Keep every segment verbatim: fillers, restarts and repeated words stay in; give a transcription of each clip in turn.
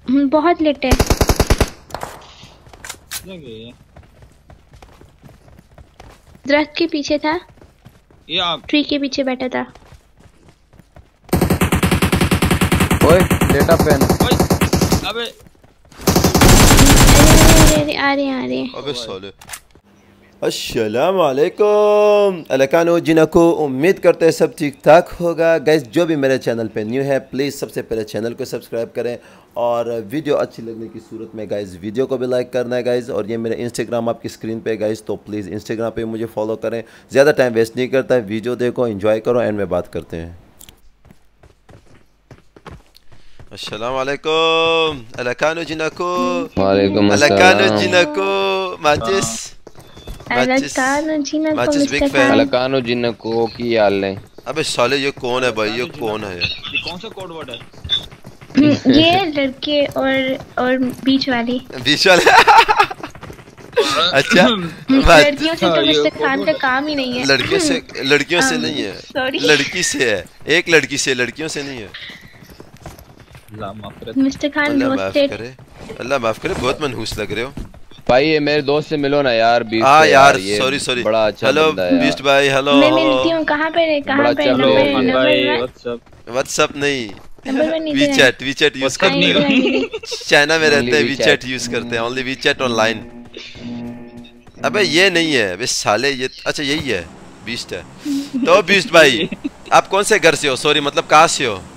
बहुत लेट है। दरख्त के पीछे था, ये आप ट्री के पीछे बैठा था। ओए डेटा पेन। ओए अबे अरे आ रहे आ रहे। अबे साले। अस्सलाम वालेकुम अलकानो जिनको, उम्मीद करते हैं सब ठीक ठाक होगा। गाइस जो भी मेरे चैनल पे न्यू है प्लीज़ सबसे पहले चैनल को सब्सक्राइब करें और वीडियो अच्छी लगने की सूरत में गाइस वीडियो को भी लाइक करना है गाइस। और ये मेरे इंस्टाग्राम आपकी स्क्रीन पे गाइस, तो प्लीज़ इंस्टाग्राम पे मुझे फॉलो करें। ज़्यादा टाइम वेस्ट नहीं करता है, वीडियो देखो, एंजॉय करो, एंड में बात करते हैं। अस्सलाम वालेकुम अलकानो जिनको। वालेकुम अलकानो जिनको माचिस माचिस बिग फैन। अलकानो जिनको की हाल है। अबे साले ये कौन है भाई, ये कौन है? ये कौन सा कोड वर्ड है? ये लड़के और और बीच वाली बीच वाले अच्छा लड़कियों से तो मिस्टर खान का काम ही नहीं है। लड़के से लड़कियों से नहीं है, सॉरी लड़की से है, एक लड़की से, लड़कियों से नहीं है। अल्लाह माफ करे मिस्टर खान अल्लाह माफ रोस्टेड। करे, अल्लाह माफ करे। बहुत मनहूस लग रहे हो भाई। ये मेरे दोस्त से मिलो ना यार। बीस्ट हाँ यार, ये सॉरी सॉरी। बड़ा अच्छा हेलो बंदा है बीस्ट भाई, हेलो। मैं मिलती हूँ कहाँ पे, कहाँ बड़ा पे? अच्छा नंबर लोग। नंबर भाई वन? व्हाट्सएप व्हाट्सएप नहीं, नंबर वन इधर है। वीचैट, वीचैट यूज WhatsApp करते नहीं। हैं। चाइना में रहते हैं, Only वीचैट WeChat। यूज करते हैं, ओनली वीचैट ऑनलाइन। अबे ये नहीं है, अबे साले ये, अच्छा यही है, बीस्ट है। तो बीस्ट भाई आप कौन से घर से हो? सॉरी मतलब कहाँ से हो?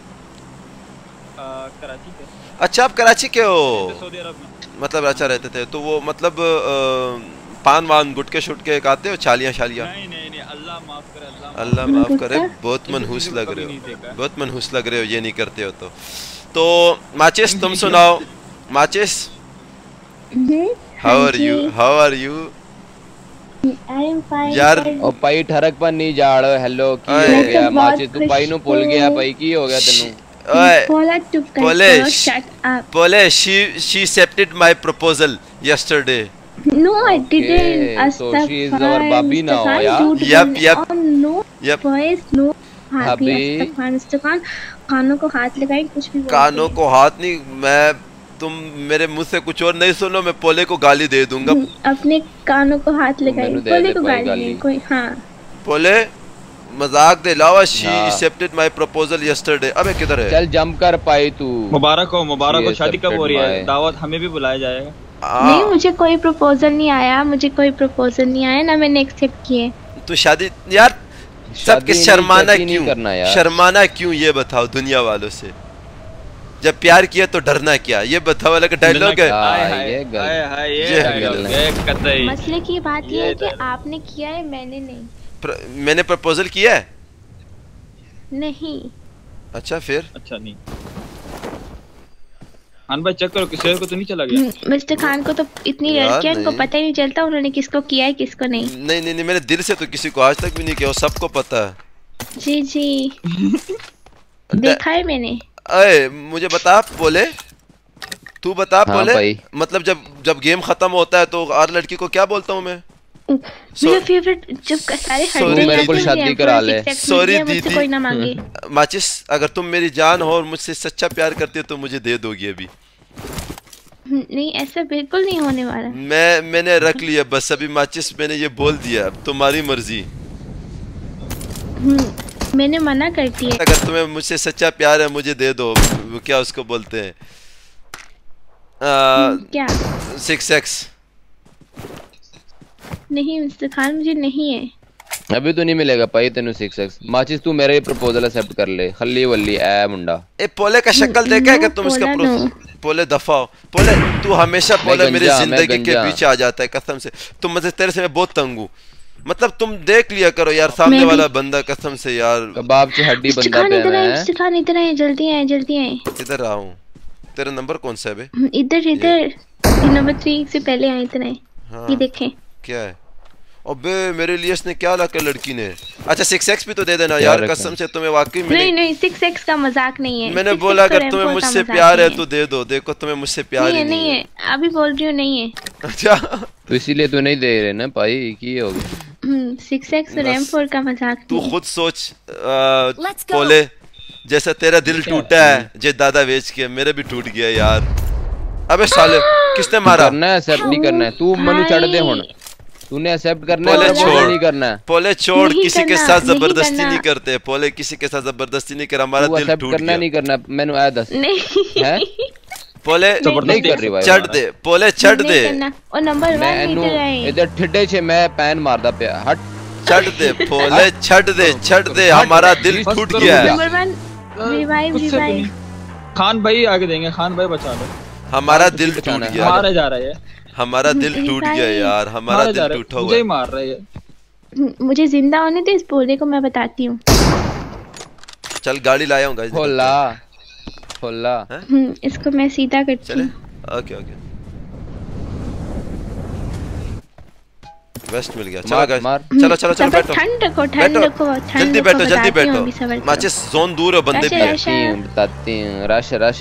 कराची के। अच्छा आप कराची के हो, सऊदी अरब में। मतलब अच्छा रहते थे तो वो मतलब आ, पान वान गुटके शुटके खाते हो, छालियाँ शालियाँ? नहीं नहीं नहीं, अल्लाह माफ करे, अल्लाह अल्लाह माफ करे। बहुत मनहूस लग रहे हो, बहुत मनहूस लग रहे हो, ये नहीं करते हो तो। तो माचिस तुम सुनाओ, माचिस how are you, how are you यार? ओ पाई ठरक पर नहीं जा रहे। हेलो की हो गया माचिस? तू पाई नु भूल गया भाई, की हो गया तेनू? बोला चुप कर, Polish. Shut up. Polish, she she accepted my proposal yesterday. No, I didn't. Okay, so she is our Bobby now, yeah? Yep, yep. Oh, no, Yep. boys, no. Bobby. Mister Khan, कानों को हाथ लगाए, कुछ भी बोलते कानों को हाथ नहीं, मैं, तुम मेरे मुंह से कुछ और नहीं सुनो, मैं पोले को गाली दे दूंगा। हैं। अपने कानों को हाथ लगाए, मैंने दे बोले दे को कोई गाली गाली। दे कोई। हाँ पोले मजाक दे लावा, she हाँ। accepted my proposal yesterday। अबे किधर है? चल जंप कर पाई तू। मुबारक हो, मुबारक हो। She शादी कब हो रही है? accepted my- दावत हमें भी बुलाया जाएगा। हाँ, नहीं, मुझे कोई प्रपोजल नहीं आया, मुझे कोई प्रपोजल नहीं आया ना, मैंने एक्सेप्ट किए। तू शादी यार, सबके शादी नहीं, शर्माना चेक ही नहीं क्यों करना यार। शर्माना क्यों ये बताओ दुनिया वालों से। जब प्यार किया तो डरना क्या, ये बताओ वाला का डायलॉग है। हाँ, हाय हाय ये गलत। हाय हाय, ये ये डायलॉग गलत। है कतई। मसले की बात ये यह है कि डायलॉग। आपने किया है, मैंने नहीं। प्र, मैंने प्रपोजल किया है। नहीं अच्छा फिर अच्छा नहीं। खान भाई चेक करो, किसी को तो नहीं चला गया? मिस्टर खान को तो इतनी यार लड़कियां, उनको नहीं। पता ही नहीं चलता उन्होंने किसको किया है किसको नहीं। नहीं नहीं नहीं, मैंने दिल से तो किसी को आज तक भी नहीं किया, सबको पता है। जी जी देखा है मैंने। अरे मुझे बता बोले, तू बता हाँ बोले, भाई। मतलब जब जब गेम खत्म होता है तो हर लड़की को क्या बोलता हूँ मैं? मेरा फेवरेट जब सारे Sorry, हटते मेरे को शादी करा ले। Sorry, दीदी। कोई ना मांगे। माचिस अगर तुम मेरी जान हो और मुझसे सच्चा प्यार करती हो तो मुझे दे दोगी अभी। नहीं, ऐसा बिल्कुल नहीं होने वाला। मैं मैंने रख लिया बस अभी माचिस, मैंने ये बोल दिया, अब तुम्हारी मर्जी। मैंने मना कर दिया। अगर तुम्हें मुझसे सच्चा प्यार है मुझे दे दो, वो क्या उसको बोलते हैं, क्या? Six X. नहीं मिस्टर खान, मुझे नहीं है। अभी तो नहीं मिलेगा पाई तेनू सिक्स एक्स। माचिस तू मेरा ये प्रपोजल एक्सेप्ट कर ले। खल्ली वल्ली ए मुंडा। ए पोले का शक्ल देखा है कि तुम इसका पोला प्रो... पोले दफा हो पोले, तू हमेशा पोले मेरी गंजा, जिंदगी मैं के गंजा। पीछे आ जाता है कसम से। तुम मुझे, तेरे से मैं बहुत तंग हूँ, मतलब तुम देख लिया करो यार सामने मैं भी- वाला बंदा, कसम से यार। कबाब की हड्डी मिस्टर बंदा खान पे इधर आए, है। मिस्टर खान इधर आए, जल्दी आए, जल्दी आए। इधर आ हूँ, तेरा नंबर कौन सा है बे? इधर इधर नंबर थ्री से पहले आए, इधर आए। हाँ, ये देखें। क्या है? अबे मेरे लिए इसने क्या ला कर लड़की ने। अच्छा सिक्स एक्स भी तो दे देना क्या यार, रखा? कसम से तुम्हें वाकई में नहीं नहीं, सिक्स एक्स का मजाक नहीं है। मैंने सिक्स बोला एक्स तो अगर तुम्हें रैंप का मुझसे मजाक प्यार है नहीं तो दे दो। देखो तुम्हें मुझसे प्यार नहीं ही है, नहीं है, अभी बोल रही हूँ नहीं है। अच्छा तो इसीलिए तू नहीं दे रहे ना भाई, की हो गई? सिक्स एक्स रैंप फोर का मजाक तू नहीं। खुद सोच आ, पोले जैसा तेरा दिल टूटा है जे दादा बेच के, मेरे भी टूट गया यार। अबे साले किसने मारा? करना है एक्सेप्ट नहीं करना है, तू मनु चढ़ दे हुन, तूने एक्सेप्ट करना है, छोड़ नहीं करना है। पोले छोड़, किसी के साथ जबरदस्ती नहीं करते पोले, किसी के साथ जबरदस्ती नहीं कर, हमारा दिल टूट गया। करना नहीं करना, मैंने आया दस नहीं पोले नहीं कर रही भाई, चढ़ दे पोले, चढ़ दे। और नंबर वन मीटर है इधर ठिड्डे छे मैं पैन मारदा पे, हट चढ़ दे पोले, चढ़ दे चढ़ दे, हमारा दिल टूट गया है। Number one revive revive. Khan भाई आगे देंगे, खान भाई बचा लो, हमारा दिल टूट गया, मारा जा रहा है, हमारा दिल टूट गया यार, हमारा दिल टूटा हुआ मुझे ही मार रहा है। मुझे जिंदा होने दे, इस बोले को मैं बताती हूँ। चल गाड़ी लाया हूँ गाइस, खोला खोला, इसको मैं सीधा करती हूँ। ओके ओके वेस्ट मिल गया। चलो गाइस चलो चलो चलो बैठो, ठंड रखो ठंड रखो, जल्दी बैठो जल्दी बैठो, माचिस जोन दूर है, बंदे भी हैं। बताती हूँ रश रश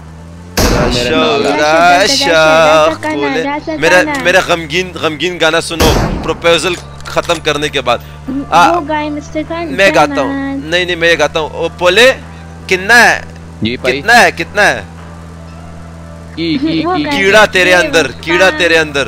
मेरा मेरा गमगीन गमगीन गाना सुनो प्रपोजल खत्म करने के बाद। वो गाय मिस्टर खान मैं गाता हूँ, नहीं नहीं मैं गाता हूँ। पोले कितना है जी भाई, कितना है कितना है? की, की, की, कीड़ा तेरे अंदर, कीड़ा तेरे अंदर।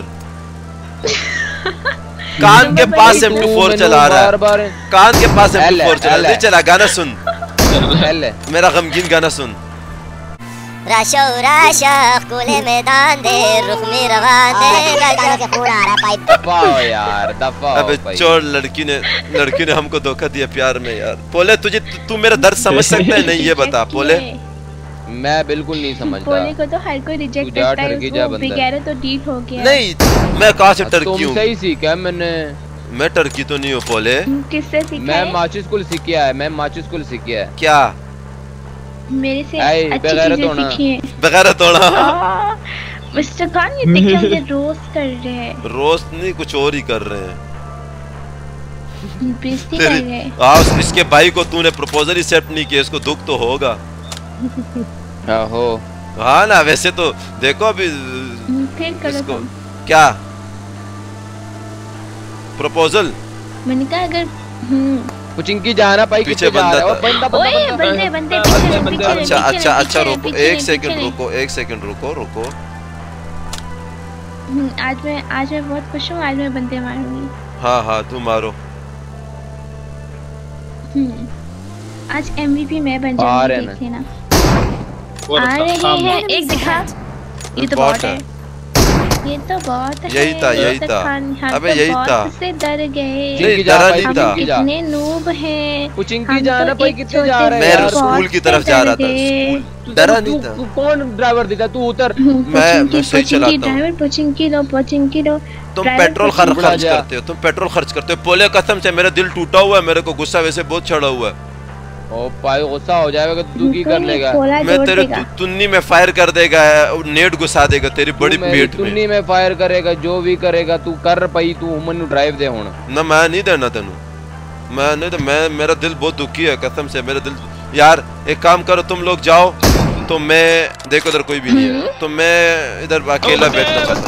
कान के पास एम टू फोर चला रहा है, कान के पास एम टू फोर चला रहा है। चला गाना सुन, मेरा गमगीन गाना सुन। राशो राशा खुले मैदान दे, रुख में रवान दे, गाना के पूरा आ रहा पाइप। दफाओ यार दफाओ। अबे चोर, लड़की ने लड़की ने हमको धोखा दिया प्यार में यार। पोले तुझे तू मेरा दर्द समझ सकता है नहीं, ये बता पोले। मैं बिल्कुल नहीं समझता, पोले को तो हर कोई रिजेक्ट करता है, वो बिगैर तो डीट हो गया। नहीं मैं कहाँ से टर्की हूँ? तुम सही सीखा है मैंने, मैं टर्की तो नहीं हूँ पोले। किससे सीखा है? मैं माचिस कुल सीखा है, मैं माचिस कुल सीखा है। क्या मेरे से अच्छी चीजें सीखी है। बगैर तोड़ा मिस्टर खान ये देखिए मुझे रोस्ट कर रहे हैं। रोस्ट नहीं कुछ और ही कर रहे हैं, बेइज्जती कर रहे हैं। हाँ इसके भाई को तूने प्रपोजल एक्सेप्ट नहीं किया, इसको दुख तो होगा। आहो हाँ ना, वैसे तो देखो अभी फिर करो इसको क्या प्रपोजल। मैंने कहा अगर कुचिंकी जाना पाई पीछे बंदा था। बंदा बंदे बंदे पीछे पीछे। अच्छा अच्छा अच्छा रुको एक सेकंड, रुको एक सेकंड, रुको रुको। आज मैं आज मैं बहुत खुश हूँ, आज मैं बंदे मारूंगी। हाँ हाँ तू मारो। आज एमवीपी मैं बन जाऊंगी, देखिए ना। आ रहे हैं, एक दिखा, ये तो बॉट है, ये तो बहुत है। यही था यही था, अबे यही था। से डर गए, नहीं डरा नहीं था। कितने नूब हैं। कुचिंकी जाना भाई, कितने जा रहे हैं? मैं स्कूल की तरफ जा रहा था, स्कूल डरा नहीं था। तू कौन ड्राइवर देता? तू उतर। मैं मैं सही चलाता हूं। ड्राइवर पुचिंकी लो पुचिंकी लो। तुम पेट्रोल खर्च करते हो, तुम पेट्रोल खर्च करते हो। पोले कसम से मेरा दिल टूटा हुआ है, मेरे को गुस्सा वैसे बहुत चढ़ा हुआ है। ओ भाई गुस्सा हो जाएगा तू की कर लेगा? मैं तेरे तुन्नी में फायर कर देगा, नेट घुसा देगा तेरी बड़ी पेट में। तुन्नी में फायर करेगा, जो भी करेगा तू कर पाई, तू मनु ड्राइव दे हुन ना। मैं नहीं देना तेनू, मैं नहीं तो मैं मेरा दिल बहुत दुखी है कसम से, मेरा दिल। यार एक काम करो, तुम लोग जाओ तो मैं देखो इधर कोई भी नहीं है, तो मैं इधर अकेला बैठना चाहता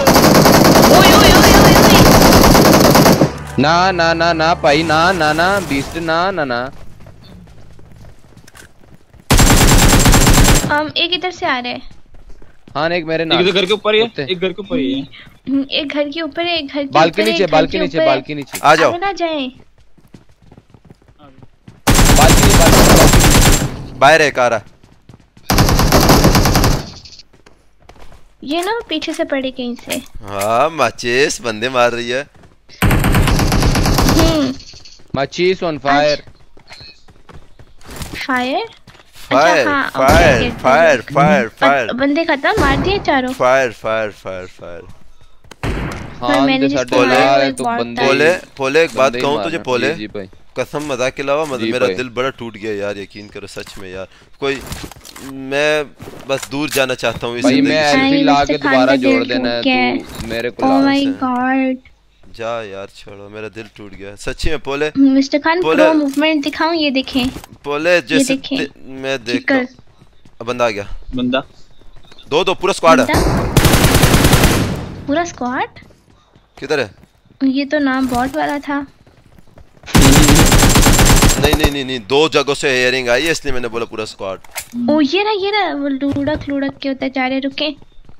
हूँ। ना ना ना ना भाई ना ना ना बीस्ट ना ना ना। हम एक इधर से आ रहे हैं। हाँ एक मेरे नाम, एक घर के ऊपर ही है, एक घर के ऊपर ही है, एक घर के ऊपर है, एक घर के बालकनी नीचे, बालकनी नीचे, बालकनी नीचे आ जाओ। ना जाएं, बालकनी बालकनी बाहर है कारा। ये ना पीछे से पड़े कहीं से। हाँ माचिस बंदे मार रही है। माचिस on fire, fire fire fire fire fire fire. बंदे खत्म, मार दिए चारों। Fire fire fire fire. हाँ मैंने जिसको पोले पोले पोले एक बात कहूँ तुझे पोले, कसम मजाक के अलावा मेरा दिल बड़ा टूट गया यार, यकीन करो सच में यार। कोई मैं बस दूर जाना चाहता हूँ इस जिंदगी से। मैं एलपी ला के दोबारा जोड़ देना है तू मेरे को। ओह माय गॉड जा यार छोड़ो, मेरा दिल टूट गया सच्ची में। पोले मिस्टर खान प्रो मूवमेंट दिखाऊं, ये देखें पोले जैसे दे, मैं देखता हूं। बंदा आ गया, बंदा दो दो पूरा स्क्वाड है। पूरा स्क्वाड किधर है? ये तो नाम बॉट वाला था। नहीं नहीं नहीं नहीं दो जगहों से हेयरिंग आई है इसलिए मैंने बोला पूरा स्क्वाड। ओ ये ना ये ना वो लुढ़क लुढ़क के होता जा रहे रुके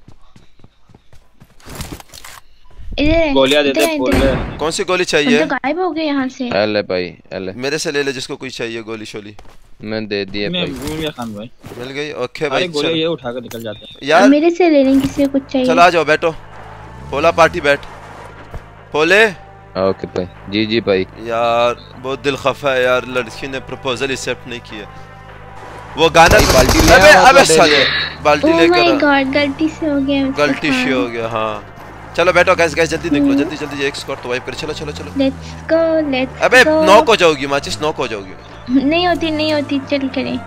इधर गोलियां दे दे बोल। कौन सी गोली चाहिए? तो गायब हो गए यहाँ से। एल है भाई एल है। मेरे से ले ले जिसको कोई चाहिए गोली शोली। मैं दे दिए भाई। मैं खान भाई मिल गई। ओके भाई गोली ये उठा कर निकल जाते हैं यार। मेरे से ले लेंगे किसी को कुछ चाहिए। चलो आ जाओ बैठो पोला पार्टी बैठ पोले। ओके भाई जी जी भाई। यार बहुत दिल खफा है यार लड़की ने प्रपोजल एक्सेप्ट नहीं किया। वो गाना बाल्टी ले अबे अबे साले बाल्टी लेकर। ओह माय गॉड गलती से हो गया। गलती से हो गया हाँ। चलो बैठो गैस गैस जल्दी निकलो जल्दी जल्दी एक स्क्वाड तो वाइप कर। चलो चलो चलो लेट्स गो लेट्स अबे नॉक हो जाओगी माचिस नॉक हो जाओगी। नहीं होती नहीं होती चल करें।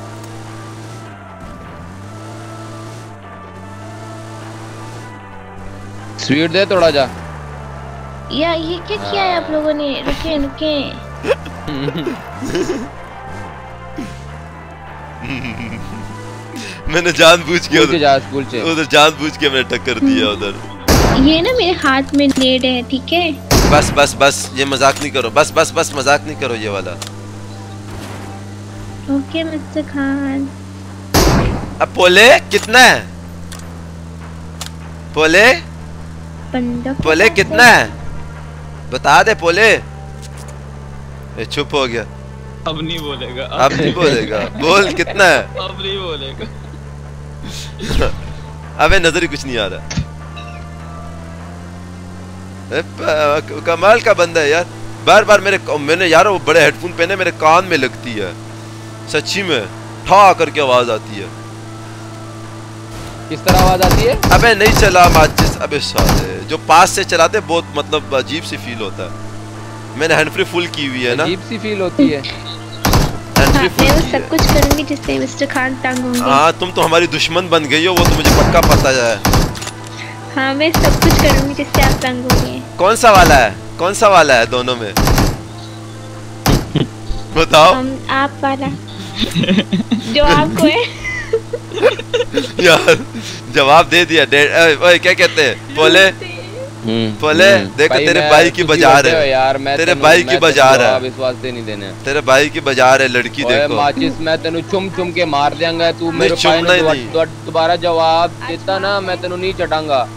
स्वीट दे थोड़ा जा। या ये क्या किया है आप लोगों ने? रुके रुके मैंने जानबूझ के उधर जा स्कूल से उधर जानबूझ के मैंने टक्कर दिया उधर। ये ना मेरे हाथ में नेड है ठीक है। बस बस बस ये मजाक नहीं करो बस बस बस मजाक नहीं करो ये वाला। Okay mister Khan. अब पोले कितना है? पोले पोले कितना है बता दे पोले। ये चुप हो गया। अब नहीं बोलेगा अब नहीं बोलेगा बोल कितना है? अब नहीं बोलेगा। अबे नजर ही कुछ नहीं आ रहा। कमाल का बंदा है यार। बार बार मेरे मैंने यार वो बड़े हेडफोन पहने मेरे कान में लगती है सच्ची में ठा करके आवाज आती है। किस तरह आवाज आती है? अबे नहीं चला माचिस। अबे साले जो पास से चलाते बहुत मतलब अजीब सी फील होता है। मैंने हैंड फ्री फुल की हुई है ना। अजीब सी फील होती है। हाँ, मैं वो सब कुछ करूंगी जिससे मिस्टर खान तंग होंगे। हाँ तुम तो हमारी दुश्मन बन गई हो वो तो मुझे पक्का पता है। हाँ मैं सब कुछ करूंगी जिससे आप तंग होंगे। कौन सा वाला है कौन सा वाला है दोनों में बताओ। हम आप वाला जो आपको है। यार जवाब दे दिया। ओए क्या कहते हैं बोले बोले देखो तेरे भाई की बाजार है यार। मैं तेरे भाई की बाजार है विश्वास से नहीं देने। तेरे भाई की बाजार है लड़की देखो। माचिस मैं तेनु चुम चुम के मार देंगा। तू मेरे भाई ने दोबारा जवाब देता ना मैं तेनु नहीं चटाऊंगा।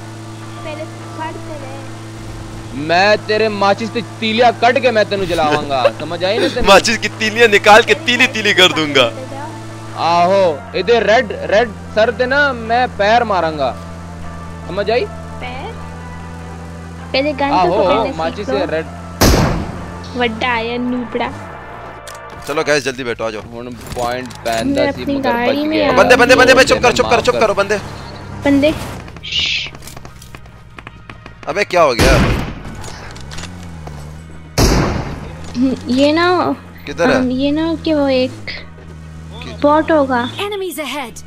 मैं तेरे माचिस से तीलियां कट के मैं तेनु जलाऊंगा समझ आई ना? माचिस की तीलियां निकाल के तीली तीली कर दूंगा। आहो इधर रेड रेड सर ते ना मैं पैर मारूंगा समझ आई? पैर पहले गन तो पकड़ने माचिस से रेड वड्डा आया नूबड़ा। चलो गाइस जल्दी बैठो आ जाओ। हुन पॉइंट पैंदा सी मगर बच गए। बंदे बंदे बंदे बंदे चुप कर चुप कर चुप करो बंदे बंदे। अबे क्या हो गया? ये ना किधर है? ये ना कि वो एक बॉट होगा। Enemies ahead.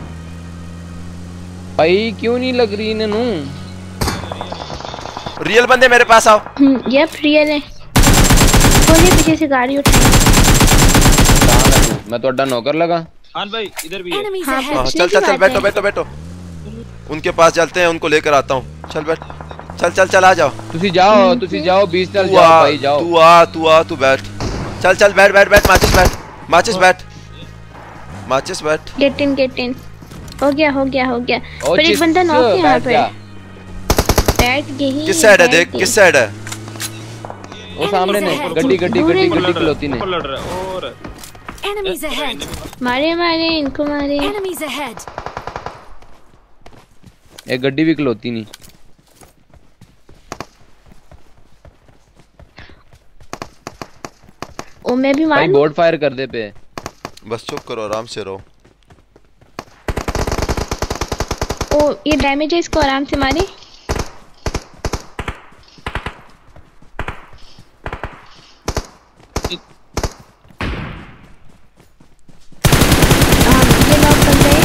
भाई क्यों नहीं लग रही इन्हें नू? रियल बंदे मेरे पास आओ। यप रियल है। कोने पीछे से गाड़ी उठाई। मैं तो अड्डा नौकर लगा। खान भाई इधर भी है। हाँ, हाँ, चल चल चल बैठो बैठो बैठो उनके पास चलते हैं उनको लेकर आता हूँ। चल बैठ चल चल चल आ जाओ। तुसी जाओ तुसी जाओ बीच चल जाओ भाई जाओ। तू आ तू आ तू बैठ। चल चल बैठ बैठ बैठ माचिस बैठ माचिस बैठ माचिस बैठ। गेट इन गेट इन हो गया हो गया हो गया। पर एक बंदा नॉक है यहाँ पे। बैठ गई। किस साइड है देख किस साइड है? वो सामने ने गड्डी गड्डी गड्डी गड्डी खलोती ने। लड़ रहा है और Enemies ahead. मारे मारे इनको मारे। Enemies ahead. एक गड्डी भी खलोती नहीं। ओ मैं भी मार। भाई बोर्ड फायर कर दे पे। बस चुप करो आराम से रहो। ओ ये डैमेज है इसको आराम से मारे। ये नॉक कर गए।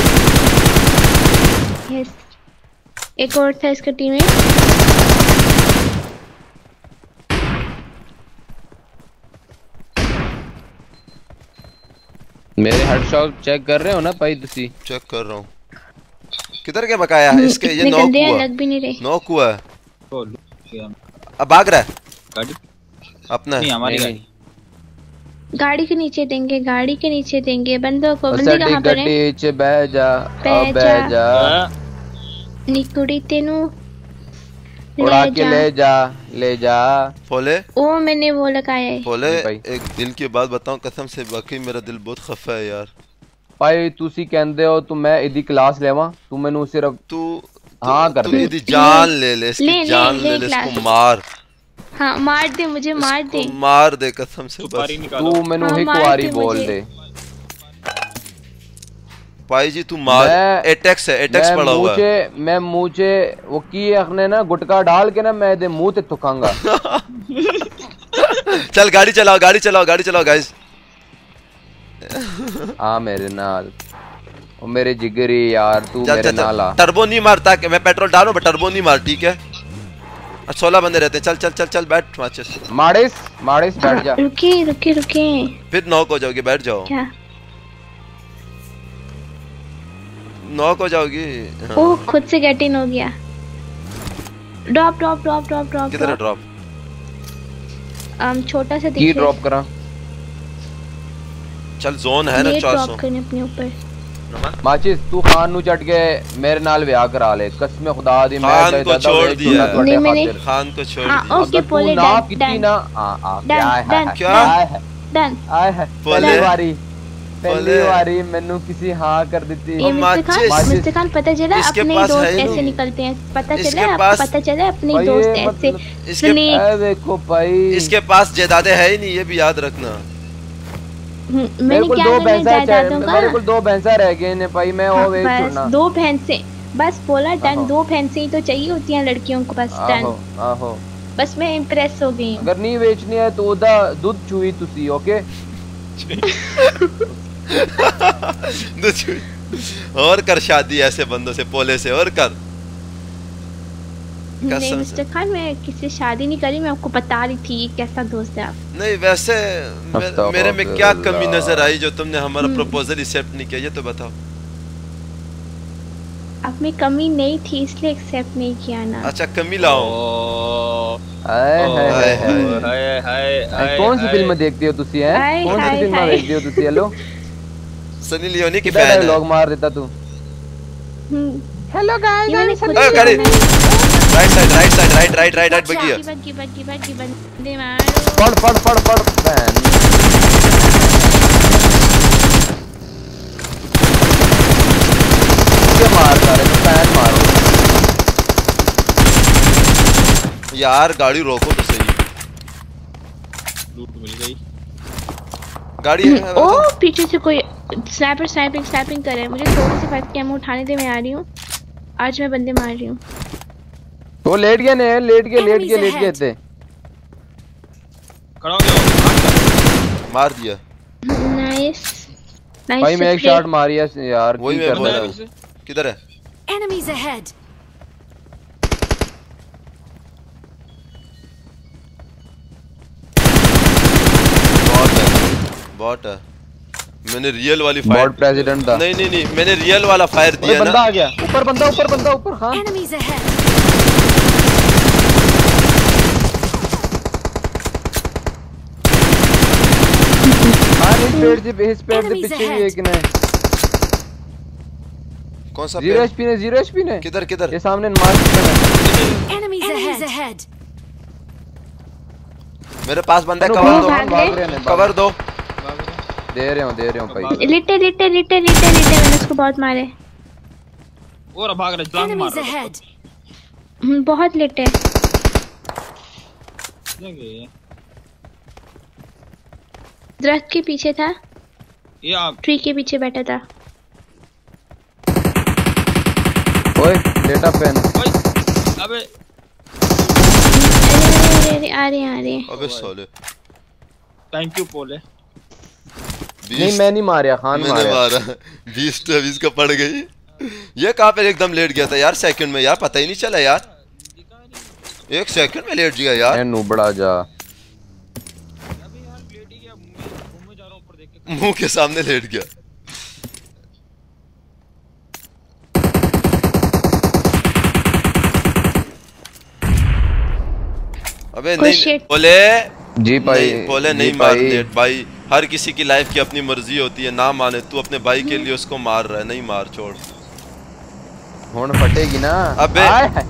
यस एक और था इसका टीममेट। मेरे हेडशॉट चेक कर रहे हो ना भाई तुसी? चेक कर रहा हूँ। किधर के बकाया है इसके? ये नॉक हुआ लग भी नहीं रहे। नॉक हुआ है। तो अब भाग रहा है गाड़ी अपना नहीं हमारी गाड़ी। गाड़ी के नीचे देंगे, गाड़ी के नीचे देंगे बंदों को। बंदे कहाँ पर हैं? नीचे बह जा, बह बह जा, निकुड़ी तेनू उड़ा के ले जा, ले जा। पोले ओ मैंने वो लगाया है। पोले एक दिल की बात बताऊं कसम से, बाकी मेरा दिल बहुत खफा है यार। भाई तुसी कहंदे हो तो मैं इदी क्लास लेवा, तू मैनू सिर्फ तू हाँ कर दे, इदी जान ले ले, इसकी जान ले ले, इसको मार। हाँ मार दे, मुझे मार दे, मार दे कसम से बस। तू मैनू एक बारी बोल दे भाई जी, तू मार। एटेक्स है, एटेक्स पड़ा हुआ है। मैं मुझे वो की अखने ना गुटका डाल के ना मैं दे मुंह ते थुकांगा। चल गाड़ी चलाओ, गाड़ी चलाओ, गाड़ी चलाओ गाइस। आ मेरे नाल, ओ मेरे जिगरी यार, तू मेरे नाल आ। टर्बो नहीं मारता, मैं पेट्रोल डालूं बट टर्बो नहीं मार, ठीक है? सोलह बंदे रहते हैं। चल चल चल चल बैठ माचिस। मारिस मारिस बैठ जा। रुके रुके रुके, फिर नॉक हो जाओगी, बैठ जाओ। क्या नॉक हो जाओगी? ओह खुद से गेट इन हो गया। Drop drop drop drop drop. किधर है ड्रॉप? um, छोटा सा की ड्रॉप करा। चल जोन है ना चार सौ। ड्रॉप करने अपने ऊपर। माचिस तू खान नु चढ़ के मेरे नाल ब्याह करा ले, कसम खुदा दी। मैं खान को छोड़ दिया, नहीं मैंने खान को छोड़ दिया। ओके पोले ना कितनी ना आ आ क्या है क्या है डन आए है पहली बारी पहली बारी मैंने किसी हाँ कर देती। ये मिस्टर खान पता चला अपने दोस्त ऐसे निकलते हैं, पता चला पता चला अपने दोस्त ऐसे। इसके देखो भाई इसके पास जायदादें है ही नहीं, ये भी याद रखना। मैंने क्या जायदादों का, मेरे को दो भैंसा रह गए ने भाई, मैं वो वेच छोड़ना। दो भैंसे बस बोला डन। दो भैंसे ही तो चाहिए होती हैं लड़कियों को, बस डन। आहो बस मैं इम्प्रेस हो गई। अगर नहीं बेचनी है तो ओदा दूध चुई तुसी, ओके? दूध चुई और कर शादी ऐसे बंदों से, पोले से और कर। नहीं मिस्टर खान, मैं किसी शादी नहीं करी, मैं आपको बता रही थी कैसा दोस्त है आप। नहीं वैसे मे, मेरे में क्या कमी नजर आई जो तुमने हमारा प्रपोजल एक्सेप्ट नहीं किया, ये तो बताओ। अब में कमी नहीं थी इसलिए एक्सेप्ट नहीं किया ना। अच्छा कमी लाओ। हाय हाय हाय हाय कौन सी फिल्म देखती हो तुसी हैं? कौन सी फिल्म देखती हो तुसी? हेलो सनी लियोनी की फैन है। लोग मार देता तू। Hello guys, right side right side right right right right बगिया बग्गी बग्गी बग्गी बंदे मारो। पड़ पड़ पड़ पड़ फैन के मार सारे फैन मारो यार। गाड़ी रोको तो सही। लूट मिल गई गाड़ी है। ओ पीछे से कोई स्नाइपर स्नाइपिंग स्नाइपिंग कर रहा है। मुझे थोड़ी सी फाइट कैमो उठाने दे, मैं आ रही हूँ। आज मैं बंदे मार रही हूँ। वो लेट गए ने, लेट गए लेट गए लेट गए थे। खड़ा हो गया, मार दिया। नाइस नाइस भाई मैं एक शॉट मारी है यार। वही मैं बोल रहा हूं। किधर है? Enemies ahead. बॉट है, बॉट है। मैंने रियल वाली फायर। बॉट प्रेसिडेंट था। नहीं नहीं नहीं, मैंने रियल वाला फायर दिया ना। बंदा आ गया ऊपर, बंदा ऊपर, बंदा ऊपर। हां Enemies ahead. इस पेड़ से इस पेड़ से पीछे भी एक ने। कौन सा? जीरो एचपी ने, जीरो एचपी ने। किधर किधर? ये सामने मार्क है। Enemies ahead. मेरे पास बंदा है, कवर दो, कवर दो। दे रहे हूं दे रहे हूं भाई। लिटे लिटे लिटे लिटे लिटे मैंने उसको बहुत मारे। और भाग रहा, जंग मार रहा। बहुत लिटे। दरख्त के पीछे था, ये आप ट्री के पीछे बैठा था। ओए डेटा पेन। ओए अबे अरे अरे आ रहे आ रहे। अबे साले थैंक यू पोले। नहीं मैं नहीं मारा, खान मैंने मारा। बीस तो बीस का पड़ गई। ये कहाँ पे एकदम लेट गया था यार, सेकंड में यार, पता ही नहीं चला यार। एक सेकंड में लेट गया यार। नूबड़ा जा मुंह के सामने लेट गया। अबे नहीं बोले जी भाई, बोले नहीं मार लेट भाई। हर किसी की लाइफ की अपनी मर्जी होती है, ना माने तू अपने भाई के लिए उसको मार रहा है, नहीं मार, छोड़। होन फटेगी ना। अबे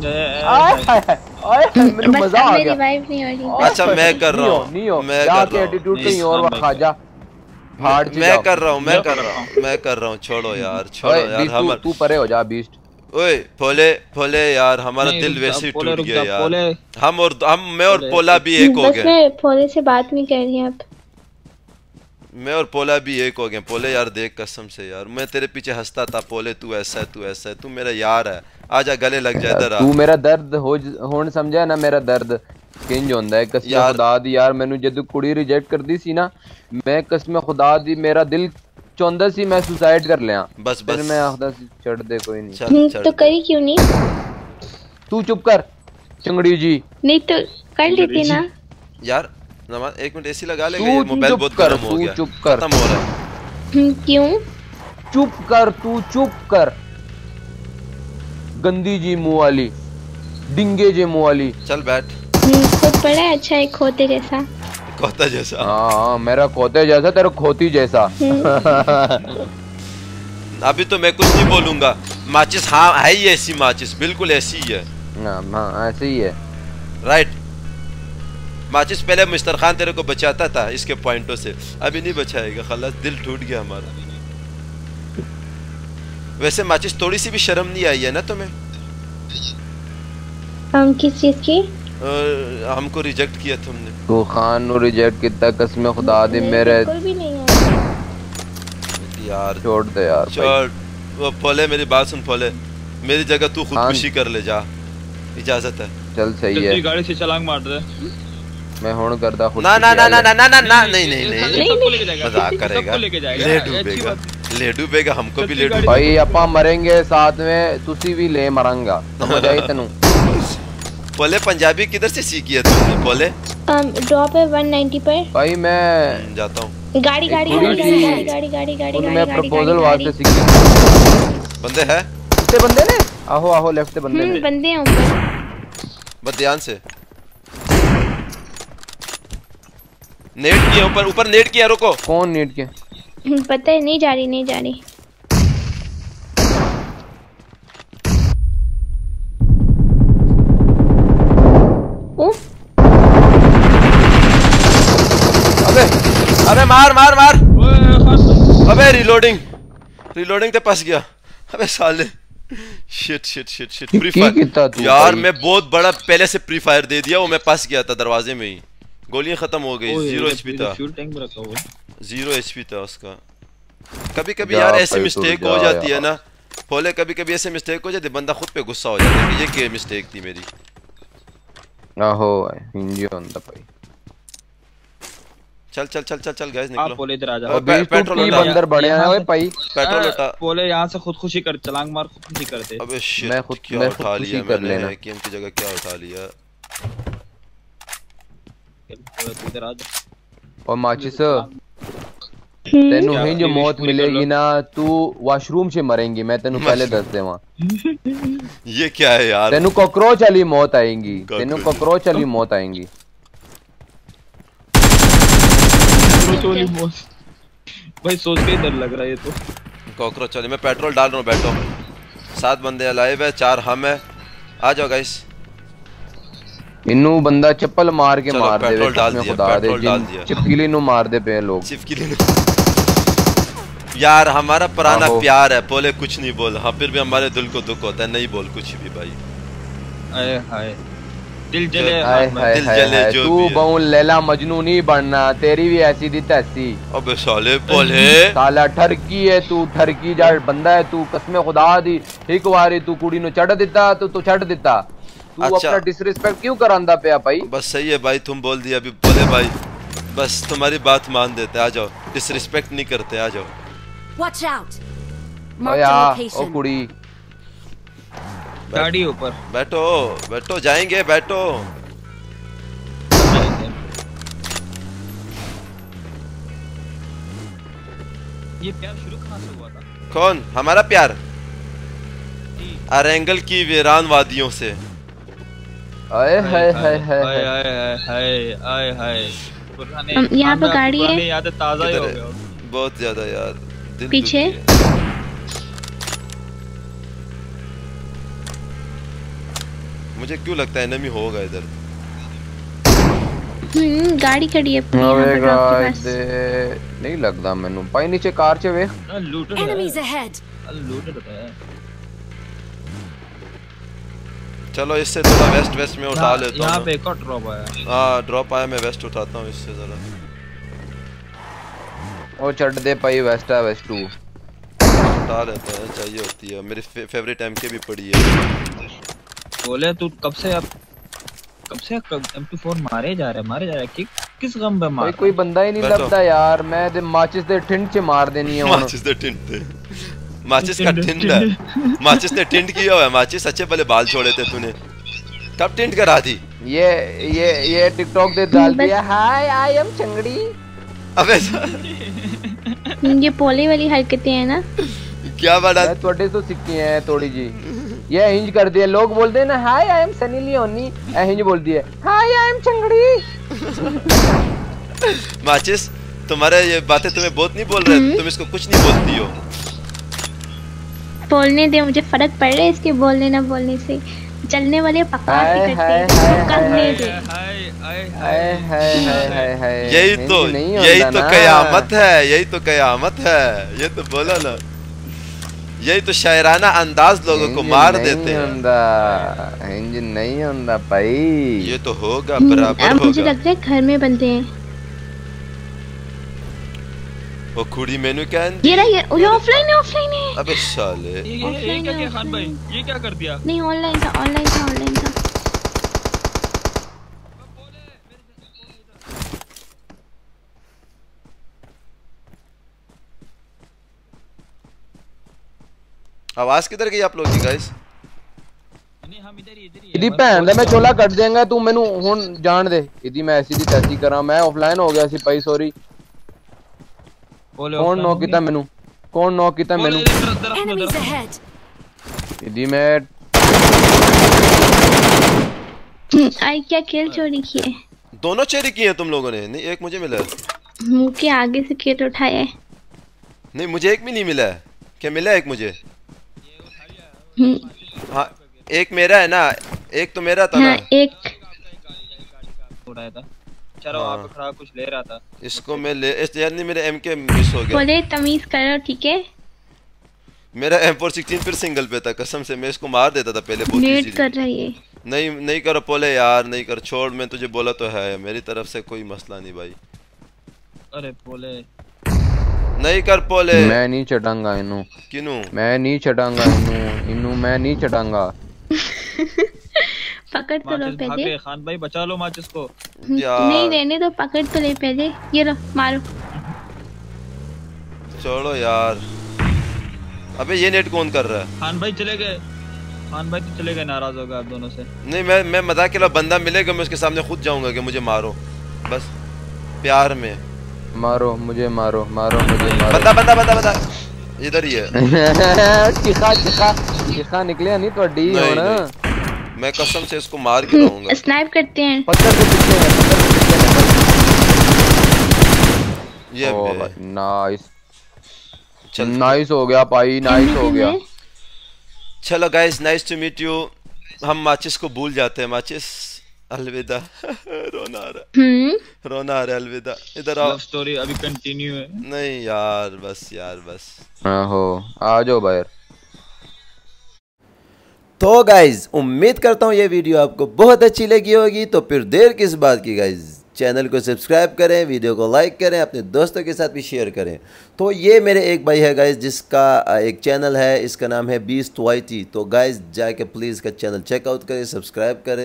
मजा आ गया। अच्छा मैं कर रहा हूँ, मैं कर रहा हूँ, मैं कर रहा हूँ, मैं कर रहा हूँ, मैं कर रहा हूँ, छोड़ो यार, छोड़ो यार। हम तू परे हो जा बीस्ट। ओए फोले फोले यार, हमारा दिल वैसे ही टूट गया यार। हम और हम मैं और पोला भी एक हो गए। मैं पोले से बात नहीं कर रही अब। मैं और पोला भी एक हो गए। पोले यार देख कसम से यार, मैं तेरे पीछे हंसता था, पोले तू ऐसा है, तू ऐसा है, तू मेरा यार है, आजा गले लग जा इधर। तू मेरा दर्द हो होन समझा ना, मेरा दर्द किंज होंदा है। कसम खुदा दी यार, मैनू जदों कुड़ी रिजेक्ट कर दी सी ना, मैं कसम खुदा दी मेरा दिल चाहता सी मैं सुसाइड कर लिया। बस बस मैं आखदा सी छड़ दे, कोई नहीं। चल, चल तो करी क्यों नहीं? तू चुप कर चंगड़ी जी। नहीं तो कर लेती ना यार। नमाज एक मिनट एसी लगा ले, ये मोबाइल बहुत गर्म हो गया। चुप कर, खत्म हो रहा है। क्यों? चुप कर, तू चुप कर। गंदी जी मुंह वाली, डिंगे जी मुंह वाली। चल बैठ। खुद बड़ा अच्छा है खोते जैसा। खोता जैसा? हाँ मेरा खोते जैसा, तेरा खोती जैसा। अभी तो मैं कुछ नहीं बोलूंगा। माचिस हाँ है ही ऐसी, माचिस बिल्कुल ऐसी ही है। हाँ ऐसे ही है, राइट। माचिस पहले मिस्टर खान तेरे को बचाता था इसके पॉइंटों से, अभी नहीं बचाएगा, खलास दिल टूट गया हमारा। वैसे माचिस थोड़ी सी भी शर्म नहीं आई है ना तुम्हें? हम किस चीज की? आ, हमको रिजेक्ट किया तुमने। तो खान नो रिजेक्ट कितना, कसम खुदा दे मेरे भी नहीं है यार। छोड़ दे यार, छोड़। वो फोले मेरी बात सुन फोले, मेरी जगह तू खुदकुशी कर ले जा, इजाजत है। चल सही है, गाड़ी से छलांग मार दे। मैं होन करदा खुद। ना ना ना ना ना ना ना ना नहीं नहीं नहीं मजाक करेगा, ले डूबेगा, ले डूबेगा, हमको भी ले डूबेगा। भाई अपा मरेंगे साथ में, तुसी भी ले मरंगा, समझ आई तेनू? पोले पंजाबी किधर से सीखी है तुमने पोले? ड्रॉप है एक सौ नब्बे पर। भाई मैं जाता हूँ। गाड़ी गाड़ी गाड़ी गाड़ी गाड़ी गाड़ी गाड़ी मैं प्रपोजल वास्ते सीखी। बंदे हैं? कितने बंदे ने? आहो आहो लेफ्ट से बंदे ने। बंदे हैं ऊपर। बस ध्यान से। नेट किया ऊपर, ऊपर नेट किया, रुको। कौन नेट किया? पता है, नहीं जा रही, नहीं जा रही। अबे अबे मार मार मार। अबे रिलोडिंग रिलोडिंग तो फंस गया। अबे साले shit shit shit shit. Free fire यार, मैं बहुत बड़ा पहले से फ्री फायर दे दिया, वो मैं फंस गया था दरवाजे में ही, गोलियां खत्म हो गई। जीरो एचपी था, जीरो एचपी था उसका। कभी कभी यार ऐसी मिस्टेक हो जाती है ना फोले, कभी कभी ऐसे मिस्टेक हो जाती है, बंदा खुद पे गुस्सा हो जाता है कि ये क्या मिस्टेक थी मेरी। आहो हिंदी होंदा भाई। चल चल चल चल चल गाइस निकलो। पोले इधर आ जा। पेट्रोल उठा बंदर बड़े हैं ओए भाई। पेट्रोल उठा। पोले यहां से खुदकुशी कर, छलांग मार, खुदकुशी कर दे। अबे शिट, मैं खुद क्या उठा लिया मैंने, कि उनकी जगह क्या उठा लिया। इधर आ जा। और माचिस तेनू ही जो मौत मिलेगी ना, तू वॉशरूम से मरेंगी, मैं तेनू पहले दस देवा। ये क्या है यार? तेनू कॉकरोच वाली मौत आएगी, तेनू कॉकरोच वाली मौत आएगी। भाई सोच के ही डर लग रहा है ये तो। कॉकरोच वाली। मैं पेट्रोल डाल रहा हूँ, बैठो। सात बंदे अलाइव है, चार हम है, आ जाओ गाइस। इन्नू बंदा चप्पल मार के मार दे। पेट्रोल डाल दिया, पेट्रोल डाल दिया। चिपकिली नु मार दे पे लोग। चिपकिली यार, हमारा पुराना प्यार है पोले, कुछ नहीं बोल। हाँ फिर भी हमारे दिल को दुख होता है, नहीं बोल कुछ भी भाई। आए हाय दिल जले, दिल जले जो तू बहु लैला मजनू नहीं बनना, तेरी भी ऐसी दी तैसी। अबे साले पोले साला ठरकी है तू, ठरकी जा बंदा है तू, कसम खुदा दी एक बारी तू कुड़ी नु चढ़ दिता तो तू छड़ दिता। तू अच्छा। अपना डिसरिस्पेक्ट क्यों करांदा पे भाई? बस सही है भाई, तुम बोल दिया अभी बोले भाई, बस तुम्हारी बात मान देते, आ जाओ। डिसरिस्पेक्ट नहीं करते, आ जाओ। Watch out. ओ कुड़ी गाड़ी ऊपर बैठो, बैठो, जाएंगे, बैठो। ये प्यार शुरू कहाँ से हुआ था? कौन? हमारा प्यार अरेंगल की वीरान वादियों से। आए हाय हाय हाय हाय हाय हाय हाय हाय। पुराने हम- यहाँ पे आपकी गाड़ी है। पुरानी यादें ताज़ा ही हो किधर है? गया। बहुत ज्यादा यार, दिल पीछे। दुखी है। मुझे क्यों लगता है एनिमी होगा इधर। हम्म गाड़ी खड़ी है अपनी यहाँ ਓਏ पर ड्रॉप के ਗਾਇਸ पास। ਨਹੀਂ ਲੱਗਦਾ ਮੈਨੂੰ ਭਾਈ ਨੀਚੇ ਕਾਰ ਚ ਵੇਖ लूटेड Enemies ahead. लूटेड होता है। चलो इससे थोड़ा वेस्ट वेस्ट में उठा लेता हूँ। यहाँ पे एक और ड्रॉप आया। हाँ ड्रॉप आया, मैं वेस्ट उठाता हूँ इससे जरा। ਉਹ ਛੱਡ ਦੇ ਭਾਈ ਵੈਸਟ ਆ ਵੈਸਟ टू उठा लेते हैं, चाहिए होती है। मेरी फे, फेवरेट एम के भी पड़ी है। बोले तू कब से अब कब से एम टू फोर मारे जा रहे मारे जा रहे कि, किस गम पे मार भाई कोई बंदा ही नहीं बैठो। ਲੱਭਦਾ यार मैं ਤੇ ਮਾਚਿਸ ਦੇ ठिंड ਚ मार देनी है ਹੁਣ माचिस दे टिंट थे। माचिस का टिंट है। माचिस ने टिंट किया हुआ है। माचिस अच्छे भले बाल छोड़े थे तूने, कब टिंट करा दी? ये ये ये टिकटॉक पे डाल दिया हाय आई एम चंगड़ी। अबे ये पोले वाली हरकतें हैं ना। क्या बड़ा मैं थोड़े तो सीखी है थोड़ी जी। ये हिंज कर दिया, लोग बोलते हैं ना hi I am Sunny Leone, ए हिंज बोल दिया हाय आई एम चंगड़ी। माचिस तुम्हारे ये बातें तुम्हें बहुत नहीं बोल रहे, तुम इसको कुछ नहीं बोलती हो। बोलने दे, मुझे फर्क पड़ रहा है इसके बोलने ना बोलने से। चलने वाले बकवास ही हाय, करते हाय, हैं, हाय, तो करने हाय, दे। हाय हाय हाय हाय हाय हाय हाय यही हिंज तो नहीं यही होता तो ना। कयामत है, यही तो कयामत है। ये तो बोला ना, यही तो शायराना अंदाज लोगों को हिंज मार नहीं देते हैं। होता, हिंज नहीं होता भाई। ये तो होगा, हम्म, बराबर अब मुझे होगा। लगता है घर में बनते हैं। वो खुड़ी मेनू क्या है? ये रहा, ये ये ऑफलाइन है, ऑफलाइन है। अबे साले ये ये ये क्या किया खान भाई, ये क्या कर दिया? नहीं ऑनलाइन था, ऑनलाइन था, ऑनलाइन था। आवाज किधर गई आप लोग की गाइस? नहीं हम इधर ही इधर ही इदी भैन दा मैं चोला कट देंगा तू मेनू हुन जान दे। इदी मैं ऐसी दी तैसी करा, मैं ऑफलाइन हो गया सी भाई सॉरी। बोले कौन नो कीता मेनू, कौन नो कीता मेनू? Enemies ahead. इदी मैं आई क्या खेल चोरी की है? दोनों चोरी किए हैं तुम लोगों ने? नहीं एक मुझे मिला है। मुंह के आगे से खेल उठाया है। नहीं मुझे एक भी नहीं मिला है। क्या मिला है एक मुझे? हम्म, हाँ एक मेरा है ना, एक तो मेरा था हाँ ना। एक उड़ाया था। चलो हाँ। आप खड़ा कुछ ले रहा था। इसको मैं ले इस यार नहीं मेरे एम के मिस हो गया। बोले तमीज करो ठीक है। मेरा एम फोर सिक्सटीन फिर सिंगल पे था, कसम से मैं इसको मार देता था पहले बहुत लेट इजीली। कर रही है। नहीं नहीं करो पोले यार, नहीं कर, छोड़, मैं तुझे बोला तो है, मेरी तरफ से कोई मसला नहीं भाई। अरे बोले नहीं कर पोले। मैं नहीं चटांगा इनू, किनू? मैं नहीं चटांगा इनू, इनू मैं नहीं चटांगा। पकड़ तो लो माचिस पहले। भागे, खान भाई बचा लो माचिस को। यार नहीं रहने दो, पकड़ तो ले पहले। ये लो मारो। छोड़ो यार। अबे ये नेट कौन कर रहा है? खान भाई चले गए, खान भाई तो चले गए, नाराज हो गए आप दोनों से। नहीं मैं मैं मजाक के लिए बंदा मिलेगा मैं उसके सामने खुद जाऊंगा कि मुझे मारो, बस प्यार में। मारो मुझे, मारो मारो मुझे, मारो। बंदा बंदा बंदा बंदा इधर ही है। चिखा चिखा चिखा निकले नहीं तोड़ी नहीं, हुन। नहीं। मैं कसम से इसको मार के रहूंगा। स्नाइप करते हैं। पत्थर के पीछे है, पत्थर के पीछे है। ये ओ बे। भाई नाइस, चल नाइस हो गया भाई, नाइस हो गया। चलो guys, nice to meet you. हम माचिस को भूल जाते हैं। माचिस अलविदा। रोना आ रहा हम्म है, रोना आ रहा है, अलविदा। इधर आओ। लव स्टोरी अभी कंटिन्यू है। नहीं यार बस यार बस। आहो आ जाओ बाहर। तो गाइज उम्मीद करता हूँ ये वीडियो आपको बहुत अच्छी लगी होगी। तो फिर देर किस बात की गाइज, चैनल को सब्सक्राइब करें, वीडियो को लाइक करें, अपने दोस्तों के साथ भी शेयर करें। तो ये मेरे एक भाई है गाइज जिसका एक चैनल है, इसका नाम है बीस्ट वाईटी। तो गाइज जाके प्लीज़ इसका चैनल चेकआउट करें, सब्सक्राइब करें।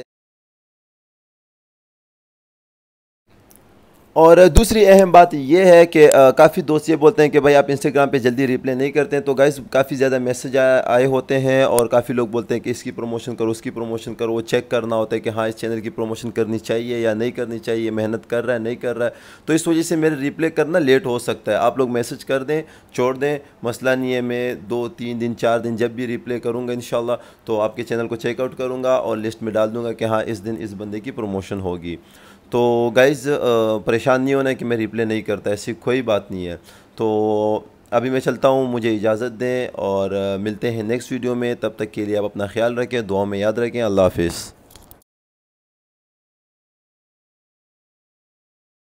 और दूसरी अहम बात यह है कि काफ़ी दोस्त ये बोलते हैं कि भाई आप इंस्टाग्राम पे जल्दी रिप्लाई नहीं करते हैं। तो गाइस काफ़ी ज़्यादा मैसेज आए होते हैं और काफ़ी लोग बोलते हैं कि इसकी प्रमोशन करो, उसकी प्रमोशन करो। वो चेक करना होता है कि हाँ इस चैनल की प्रमोशन करनी चाहिए या नहीं करनी चाहिए, मेहनत कर रहा है नहीं कर रहा है। तो इस वजह से मेरे रिप्लाई करना लेट हो सकता है। आप लोग मैसेज कर दें, छोड़ दें, मसला नहीं है। मैं दो तीन दिन चार दिन जब भी रिप्लाई करूँगा इंशाल्लाह तो आपके चैनल को चेकआउट करूँगा और लिस्ट में डाल दूँगा कि हाँ इस दिन इस बंदे की प्रमोशन होगी। तो गाइज़ परेशान नहीं होना कि मैं रिप्ले नहीं करता, ऐसी कोई बात नहीं है। तो अभी मैं चलता हूँ, मुझे इजाज़त दें और मिलते हैं नेक्स्ट वीडियो में। तब तक के लिए आप अपना ख्याल रखें, दुआ में याद रखें। अल्लाह हाफिज़।